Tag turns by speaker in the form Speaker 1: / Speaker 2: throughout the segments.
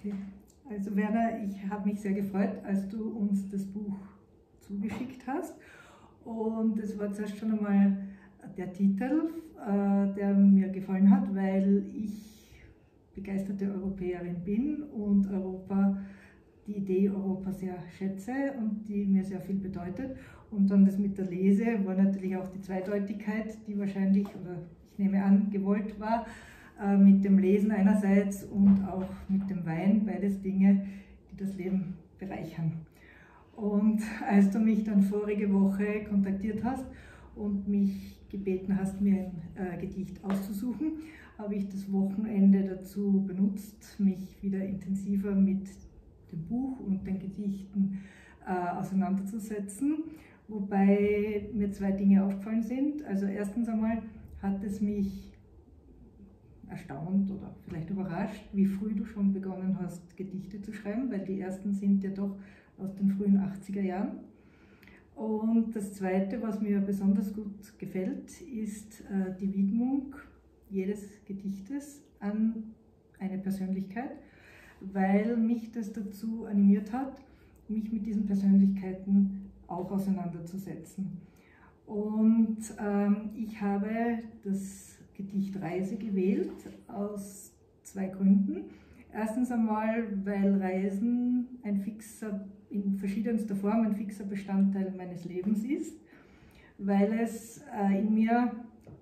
Speaker 1: Okay. Also Werner, ich habe mich sehr gefreut, als du uns das Buch zugeschickt hast. Und es war zuerst schon einmal der Titel, der mir gefallen hat, weil ich begeisterte Europäerin bin und die Idee Europa sehr schätze und die mir sehr viel bedeutet. Und dann das mit der Lese war natürlich auch die Zweideutigkeit, die wahrscheinlich, oder ich nehme an, gewollt war, mit dem Lesen einerseits und auch mit dem Wein, beides Dinge, die das Leben bereichern. Und als du mich dann vorige Woche kontaktiert hast und mich gebeten hast, mir ein Gedicht auszusuchen, habe ich das Wochenende dazu benutzt, mich wieder intensiver mit dem Buch und den Gedichten auseinanderzusetzen, wobei mir zwei Dinge aufgefallen sind. Also erstens einmal hat es mich erstaunt oder vielleicht überrascht, wie früh du schon begonnen hast, Gedichte zu schreiben, weil die ersten sind ja doch aus den frühen 80er Jahren. Und das Zweite, was mir besonders gut gefällt, ist die Widmung jedes Gedichtes an eine Persönlichkeit, weil mich das dazu animiert hat, mich mit diesen Persönlichkeiten auch auseinanderzusetzen. Und ich habe das Gedicht Reise gewählt, aus zwei Gründen. Erstens einmal, weil Reisen in verschiedenster Form ein fixer Bestandteil meines Lebens ist, weil es in mir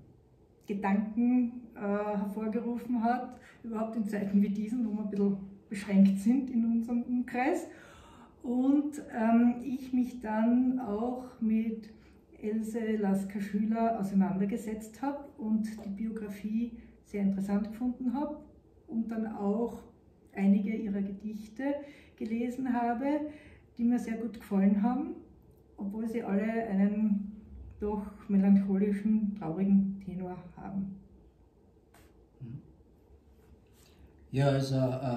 Speaker 1: Gedanken hervorgerufen hat, überhaupt in Zeiten wie diesen, wo wir ein bisschen beschränkt sind in unserem Umkreis. Und ich mich dann auch mit Else Lasker-Schüler auseinandergesetzt habe und die Biografie sehr interessant gefunden habe und dann auch einige ihrer Gedichte gelesen habe, die mir sehr gut gefallen haben, obwohl sie alle einen doch melancholischen, traurigen Tenor haben.
Speaker 2: Ja, also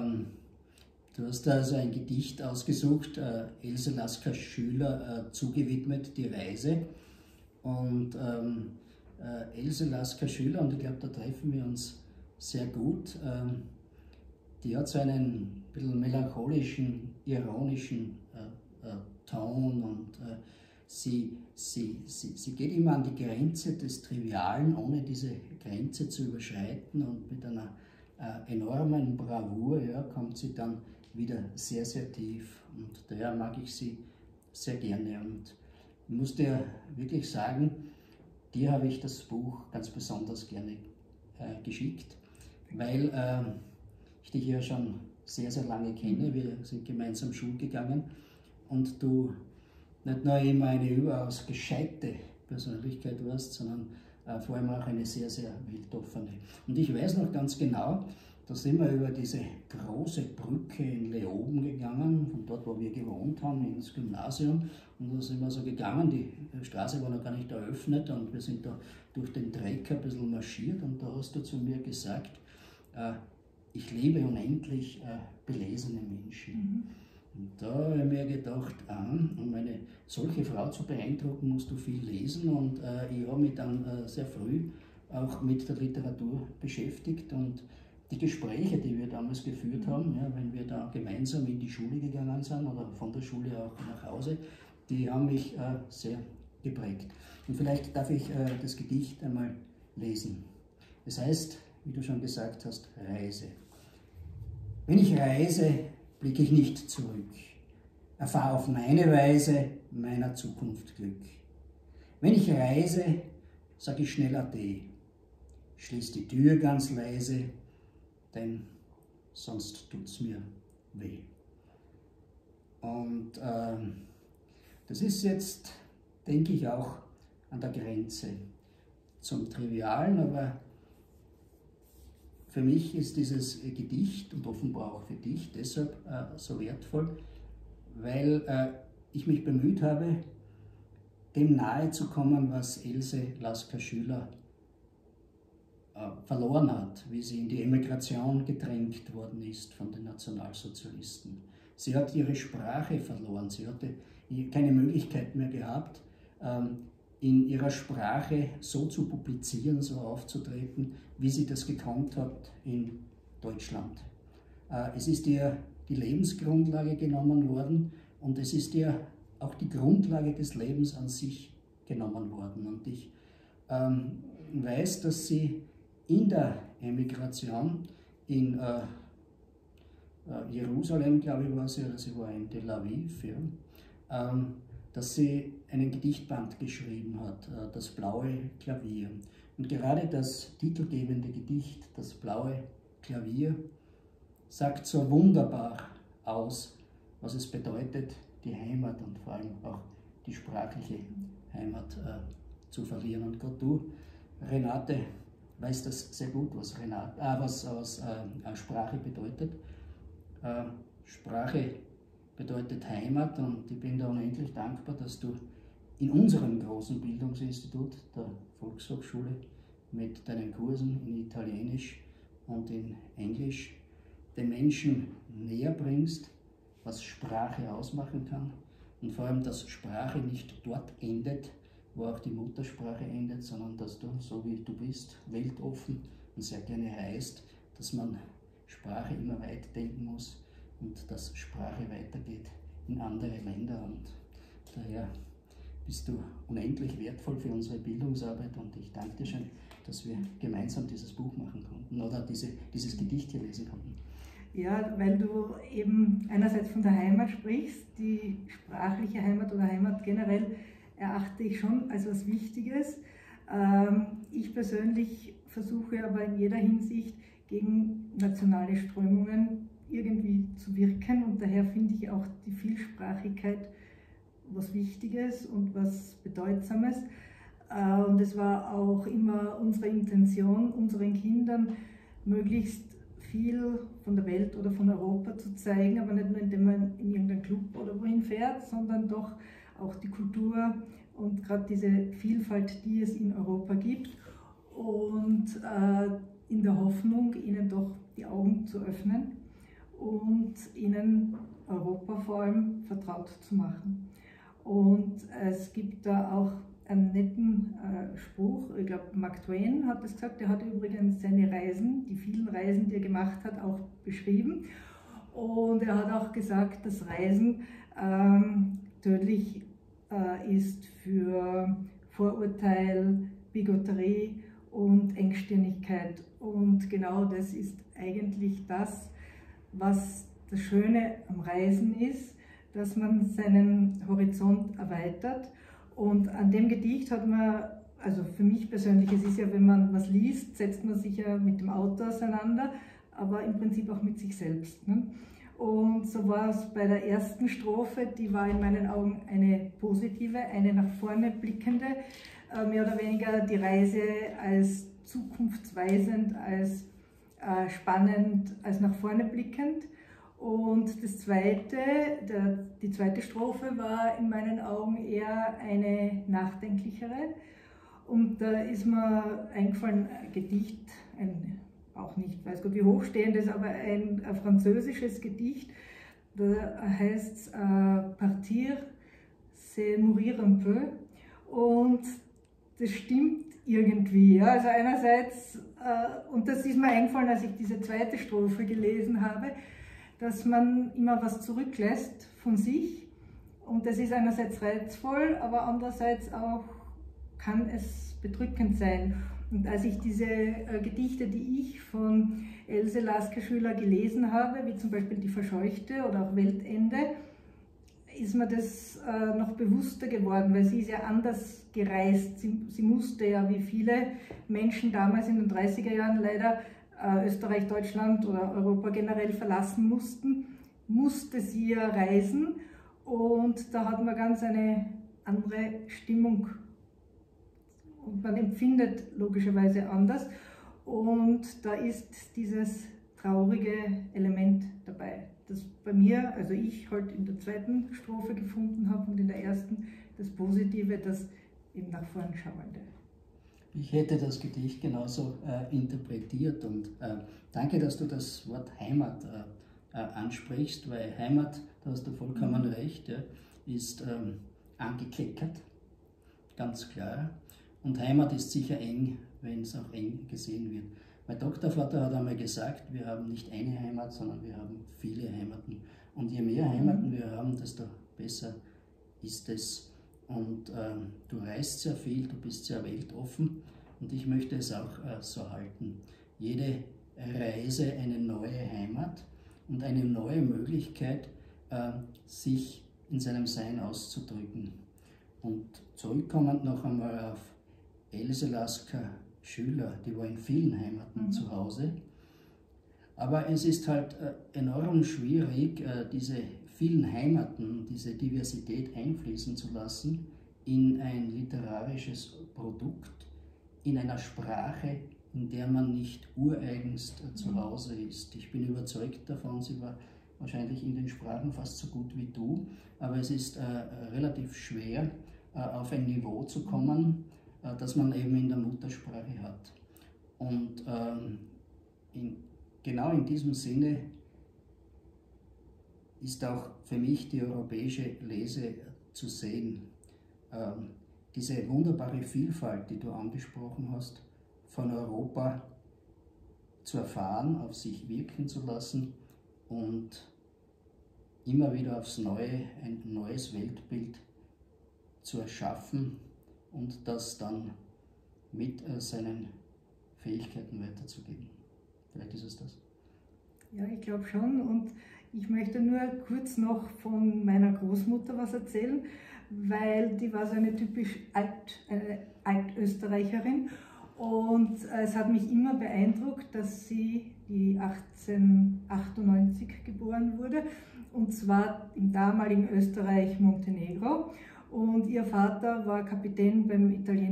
Speaker 2: du hast da also ein Gedicht ausgesucht, Else Lasker-Schüler zugewidmet, die Reise. Und Else Lasker-Schüler, und ich glaube, da treffen wir uns sehr gut, die hat so einen bisschen melancholischen, ironischen Ton und sie geht immer an die Grenze des Trivialen, ohne diese Grenze zu überschreiten, und mit einer enormen Bravour, ja, kommt sie dann wieder sehr, sehr tief, und daher mag ich sie sehr gerne. Und ich muss dir wirklich sagen, dir habe ich das Buch ganz besonders gerne geschickt, weil ich dich ja schon sehr, sehr lange kenne. Wir sind gemeinsam Schule gegangen und du nicht nur immer eine überaus gescheite Persönlichkeit warst, sondern vor allem auch eine sehr, sehr weltoffene. Und ich weiß noch ganz genau, da sind wir über diese große Brücke in Leoben gegangen, von dort, wo wir gewohnt haben, ins Gymnasium. Und da sind wir so gegangen, die Straße war noch gar nicht eröffnet, und wir sind da durch den Dreck ein bisschen marschiert, und da hast du zu mir gesagt, ich liebe unendlich belesene Menschen. Und da habe ich mir gedacht, um eine solche Frau zu beeindrucken, musst du viel lesen, und ich habe mich dann sehr früh auch mit der Literatur beschäftigt, und die Gespräche, die wir damals geführt haben, ja, wenn wir da gemeinsam in die Schule gegangen sind oder von der Schule auch nach Hause, die haben mich sehr geprägt. Und vielleicht darf ich das Gedicht einmal lesen. Es heißt, wie du schon gesagt hast, Reise. Wenn ich reise, blicke ich nicht zurück, erfahre auf meine Weise meiner Zukunft Glück. Wenn ich reise, sag ich schnell Ade, schließ die Tür ganz leise, denn sonst tut's mir weh. Und das ist jetzt, denke ich, auch an der Grenze zum Trivialen, aber für mich ist dieses Gedicht und offenbar auch für dich deshalb so wertvoll, weil ich mich bemüht habe, dem nahe zu kommen, was Else Lasker-Schüler verloren hat, wie sie in die Emigration gedrängt worden ist von den Nationalsozialisten. Sie hat ihre Sprache verloren, sie hatte keine Möglichkeit mehr gehabt, in ihrer Sprache so zu publizieren, so aufzutreten, wie sie das gekonnt hat in Deutschland. Es ist ihr die Lebensgrundlage genommen worden und es ist ihr auch die Grundlage des Lebens an sich genommen worden. Und ich weiß, dass sie in der Emigration in Jerusalem, glaube ich, war sie, oder sie war in Tel Aviv, ja, dass sie einen Gedichtband geschrieben hat, Das blaue Klavier. Und gerade das titelgebende Gedicht, Das blaue Klavier, sagt so wunderbar aus, was es bedeutet, die Heimat und vor allem auch die sprachliche Heimat zu verlieren. Und gerade du, Renate, weißt das sehr gut, was Sprache bedeutet. Sprache bedeutet Heimat und ich bin da unendlich dankbar, dass du in unserem großen Bildungsinstitut, der Volkshochschule, mit deinen Kursen in Italienisch und in Englisch den Menschen näher bringst, was Sprache ausmachen kann und vor allem, dass Sprache nicht dort endet, wo auch die Muttersprache endet, sondern dass du, so wie du bist, weltoffen und sehr gerne reist, dass man Sprache immer weit denken muss und dass Sprache weitergeht in andere Länder. Und daher bist du unendlich wertvoll für unsere Bildungsarbeit und ich danke dir schön, dass wir gemeinsam dieses Buch machen konnten oder dieses Gedicht hier lesen konnten.
Speaker 1: Ja, weil du eben einerseits von der Heimat sprichst, die sprachliche Heimat oder Heimat generell erachte ich schon als was Wichtiges. Ich persönlich versuche aber in jeder Hinsicht gegen nationale Strömungen irgendwie zu wirken und daher finde ich auch die Vielsprachigkeit was Wichtiges und was Bedeutsames. Und es war auch immer unsere Intention, unseren Kindern möglichst viel von der Welt oder von Europa zu zeigen, aber nicht nur indem man in irgendeinen Club oder wohin fährt, sondern doch auch die Kultur und gerade diese Vielfalt, die es in Europa gibt und in der Hoffnung, ihnen doch die Augen zu öffnen und ihnen Europa vor allem vertraut zu machen. Und es gibt da auch einen netten Spruch, ich glaube Mark Twain hat das gesagt, der hat übrigens seine Reisen, die vielen Reisen, die er gemacht hat, auch beschrieben. Und er hat auch gesagt, dass Reisen tödlich ist für Vorurteil, Bigotterie und Engstirnigkeit. Und genau das ist eigentlich das, was das Schöne am Reisen ist, dass man seinen Horizont erweitert. Und an dem Gedicht hat man, also für mich persönlich, es ist ja, wenn man was liest, setzt man sich ja mit dem Autor auseinander, aber im Prinzip auch mit sich selbst. Ne? Und so war es bei der ersten Strophe, die war in meinen Augen eine positive, eine nach vorne blickende, mehr oder weniger die Reise als zukunftsweisend, als spannend, als nach vorne blickend. Und das zweite, die zweite Strophe war in meinen Augen eher eine nachdenklichere. Und da ist mir eingefallen, ein Gedicht, auch nicht, weiß Gott wie hochstehendes, aber ein französisches Gedicht, da heißt es Partir, c'est mourir un peu. Und das stimmt irgendwie. Ja? Also einerseits, und das ist mir eingefallen, als ich diese zweite Strophe gelesen habe, dass man immer was zurücklässt von sich und das ist einerseits reizvoll, aber andererseits auch kann es bedrückend sein. Und als ich diese Gedichte, die ich von Else Lasker-Schüler gelesen habe, wie zum Beispiel Die Verscheuchte oder auch Weltende, ist mir das noch bewusster geworden, weil sie ist ja anders gereist. Sie musste ja, wie viele Menschen damals in den 30er Jahren leider Österreich, Deutschland oder Europa generell verlassen mussten, musste sie ja reisen und da hat man ganz eine andere Stimmung und man empfindet logischerweise anders und da ist dieses traurige Element dabei, das bei mir, also ich halt in der zweiten Strophe gefunden habe und in der ersten das Positive, das eben nach vorn schauende.
Speaker 2: Ich hätte das Gedicht genauso interpretiert und danke, dass du das Wort Heimat ansprichst, weil Heimat, da hast du vollkommen recht, ja, ist angekleckert, ganz klar. Und Heimat ist sicher eng, wenn es auch eng gesehen wird. Mein Doktorvater hat einmal gesagt, wir haben nicht eine Heimat, sondern wir haben viele Heimaten. Und je mehr Heimaten wir haben, desto besser ist es. Und du reist sehr viel, du bist sehr weltoffen und ich möchte es auch so halten. Jede Reise eine neue Heimat und eine neue Möglichkeit, sich in seinem Sein auszudrücken. Und zurückkommend noch einmal auf Else Lasker Schüler, die war in vielen Heimaten zu Hause. Aber es ist halt enorm schwierig, diese vielen Heimaten, diese Diversität einfließen zu lassen in ein literarisches Produkt, in einer Sprache, in der man nicht ureigenst zu Hause ist. Ich bin überzeugt davon, sie war wahrscheinlich in den Sprachen fast so gut wie du, aber es ist relativ schwer, auf ein Niveau zu kommen, das man eben in der Muttersprache hat. Und genau in diesem Sinne ist auch für mich die europäische Lese zu sehen. Diese wunderbare Vielfalt, die du angesprochen hast, von Europa zu erfahren, auf sich wirken zu lassen und immer wieder aufs Neue ein neues Weltbild zu erschaffen und das dann mit seinen Fähigkeiten weiterzugeben. Vielleicht ist es das.
Speaker 1: Ja, ich glaube schon. Und ich möchte nur kurz noch von meiner Großmutter was erzählen, weil die war so eine typisch Altösterreicherin. Und es hat mich immer beeindruckt, dass sie die 1898 geboren wurde, und zwar im damaligen Österreich Montenegro. Und ihr Vater war Kapitän beim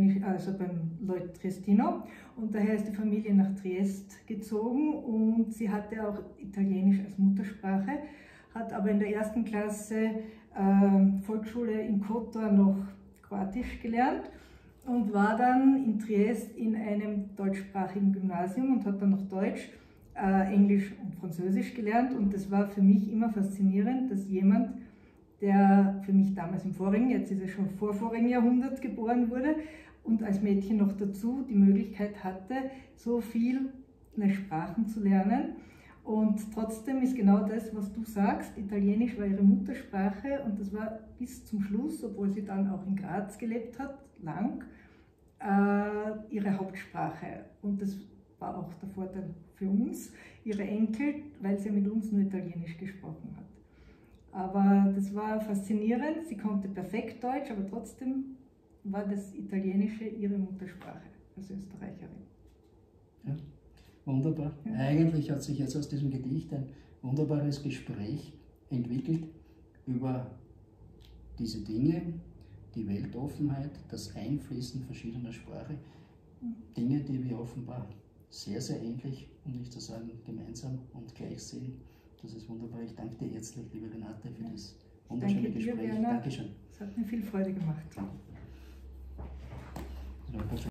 Speaker 1: Lloyd Triestino, und daher ist die Familie nach Triest gezogen und sie hatte auch Italienisch als Muttersprache, hat aber in der 1. Klasse Volksschule in Kotor noch Kroatisch gelernt und war dann in Triest in einem deutschsprachigen Gymnasium und hat dann noch Deutsch, Englisch und Französisch gelernt. Und das war für mich immer faszinierend, dass jemand, der für mich damals im vorigen, jetzt ist er schon vor vorigen Jahrhundert geboren wurde und als Mädchen noch dazu die Möglichkeit hatte, so viele Sprachen zu lernen. Und trotzdem ist genau das, was du sagst, Italienisch war ihre Muttersprache und das war bis zum Schluss, obwohl sie dann auch in Graz gelebt hat, lang, ihre Hauptsprache. Und das war auch der Vorteil für uns, ihre Enkel, weil sie mit uns nur Italienisch gesprochen hat. Aber das war faszinierend, sie konnte perfekt Deutsch, aber trotzdem war das Italienische ihre Muttersprache als Österreicherin.
Speaker 2: Ja, wunderbar. Ja. Eigentlich hat sich jetzt aus diesem Gedicht ein wunderbares Gespräch entwickelt über diese Dinge, die Weltoffenheit, das Einfließen verschiedener Sprachen, Dinge, die wir offenbar sehr, sehr ähnlich, um nicht zu sagen gemeinsam und gleich sehen. Das ist wunderbar. Ich danke dir herzlich, liebe Renate, für das wunderschöne Gespräch.
Speaker 1: Dankeschön. Es hat mir viel Freude gemacht.